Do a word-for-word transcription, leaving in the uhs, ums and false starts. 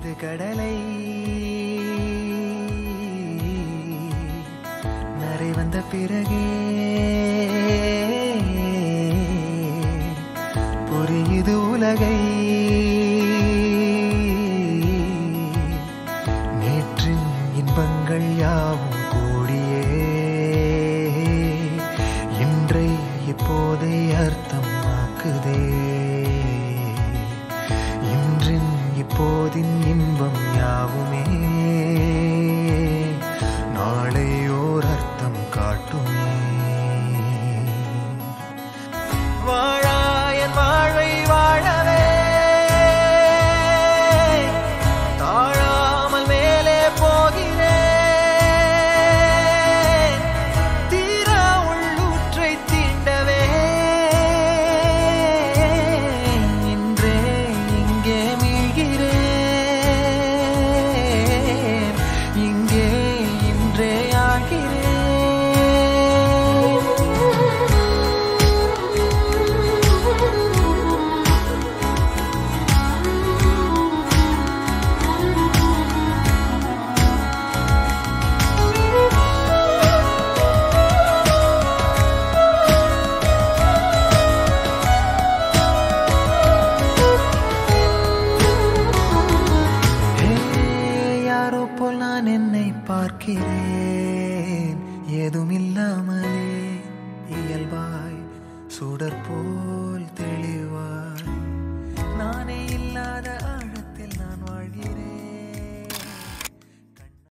புது கடலை நரை வந்த பிறகே புரியுது உலகை. நேற்றின் இன்பங்கள் யாவும் கூடியே இன்றை இப்போதை அர்த்தமாக்குதே. இன்றின் இப்போதின் இன்பம் யாவுமே நாளை ஓர் அர்த்தம் காட்டுமே. வாழாயன் வாழ்வை வாழவே தாழாமல் மேலே போகிறேன். தீரா உள்ளூற்றை தீண்டவே இன்றே இங்கே மீழ்கிறேன். இங்கே இன்றே ஆகிறேன். யாரோ போல் நான் என்னை பார்க்கிறேன். ஏதுமில்லாமலே இயல்பாய் சுடர் போல் தெளிவாய் நானே இல்லாத